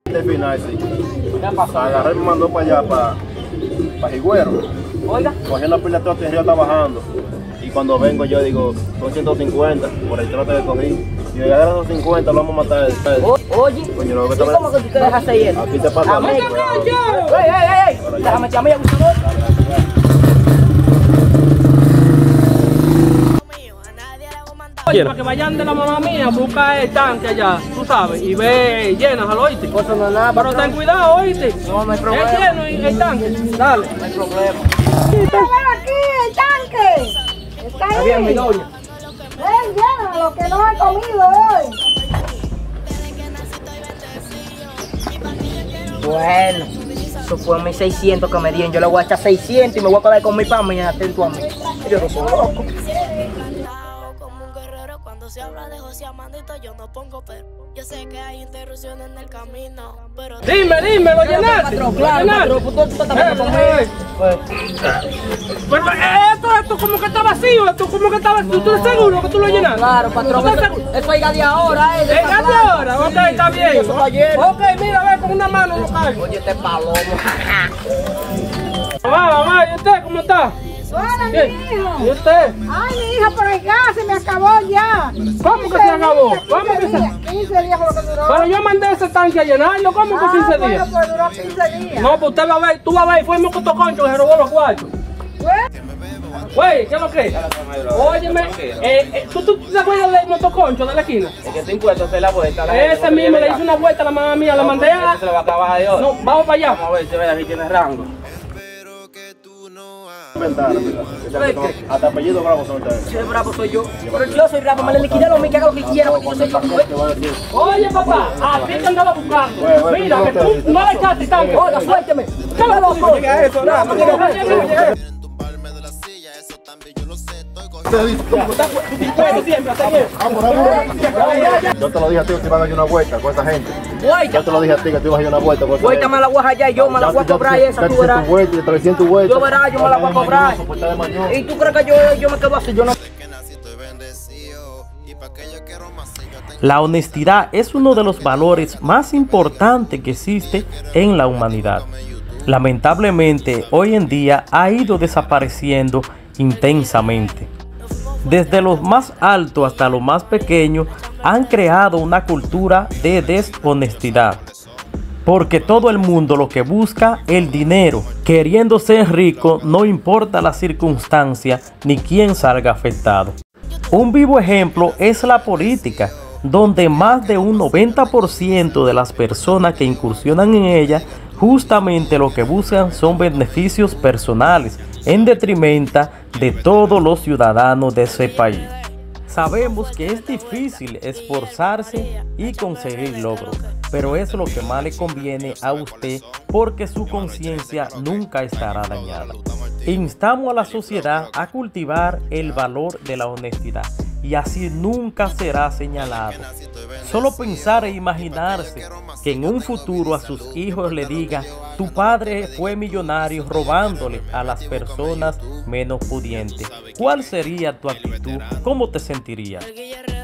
De final, sí. ¿Qué pasó? Agarré y me mandó para allá, para Higüero. Oiga. Cogí la pila de trote y el río está bajando. Y cuando vengo yo digo, son 150 por el trote que cogí. Y yo agarro esos 50, lo vamos a matar. Oye, Coño, lo que ¿y cómo que tú te dejas hacer eso? Aquí te pasa A mí. algo, cuidado. ¡Ey! Déjame echar a mí, abusador. Oye, para que vayan de la mamá mía, busca el tanque allá, tú sabes, y ve llenas al oíste. Eso no es nada. Pero ten cuidado, oíste. No hay problema. Es lleno el tanque, dale. No hay problema. ¡Está aquí el tanque! ¡Está Está bien, mi ahí! doña. ¡Ven ya! Lo que no he comido hoy. Bueno, eso fue 1.600 que me dieron. Yo le voy a echar 600 y me voy a quedar con mi pan y atento a mí. Yo no soy loco. Como un guerrero cuando se habla de José Amandito, yo no pongo pero. Yo sé que hay interrupciones en el camino, pero... Dime, lo llenaste. Patrón, claro, patrón, tú también conmigo. Pero esto como que está vacío, esto como que está vacío. ¿Tú estás seguro que tú lo llenaste? Claro, patrón, ¿Tú estás seguro? eso es de ahora, ¿En qué hora? Ok, está bien. Eso está lleno. Ok, mira, ve, con una mano lo cargo. Oye, este palomo. Mamá, ¿y usted cómo está? Hola, ¿Qué? mi hijo. ¿Y usted? Ay, mi hija, pero el gas se me acabó ya. ¿Cómo que se acabó? ¿Cómo que se...? 15 días fue lo que duró. Pero yo mandé ese tanque a llenarlo, ¿cómo que 15 Bueno, días? pues duró 15 días. No, pues usted va a ver, tú vas a ver, fue el mocotoconcho que se robó los cuartos. Güey, ¿qué es lo que es? Óyeme, ¿tú te acuerdas del motoconcho de la esquina? El que te impuesto hacer la vuelta. Ese mismo le hizo una vuelta a la mamá mía, la mandé a... Se lo va a acabar de hoy. No, vamos para allá. Vamos a ver si ve si tiene rango. Inventar, ¿verdad? Que sea que son- hasta apellido bravo son ustedes. Si es bravo soy yo. Pero yo soy bravo, me le liquidé lo mío, que haga lo que quiera, porque yo soy yo. Te voy a decir. Oye, papá, a ti te andaba buscando. Bueno, Mira, que tú no le echaste tanque. Oiga, suélteme. ¿Qué le loco? Llega eso, nada, no llega eso. Yo te lo dije a ti que te iban a dar una vuelta con esa gente. Yo te lo dije a ti que te ibas a dar una vuelta con esa Vuelta gente. me la voy a hallar yo, me la voy a cobrar esa, tú verás. Tu vuelta, 300 vueltas. Yo verás, yo me la voy a cobrar. Puerta de mañana. ¿Y tú crees que yo me quedo así? Yo no... La honestidad es uno de los valores más importantes que existe en la humanidad. Lamentablemente, hoy en día ha ido desapareciendo intensamente. Desde los más altos hasta los más pequeños han creado una cultura de deshonestidad. Porque todo el mundo lo que busca es el dinero. Queriendo ser rico, no importa la circunstancia ni quién salga afectado. Un vivo ejemplo es la política, donde más de un 90% de las personas que incursionan en ella justamente lo que buscan son beneficios personales en detrimento de todos los ciudadanos de ese país. Sabemos que es difícil esforzarse y conseguir logros, pero es lo que más le conviene a usted porque su conciencia nunca estará dañada. Instamos a la sociedad a cultivar el valor de la honestidad y así nunca será señalado. Solo pensar e imaginarse que en un futuro a sus hijos le digan: tu padre fue millonario robándole a las personas menos pudientes. ¿Cuál sería tu actitud? ¿Cómo te sentirías? El Guille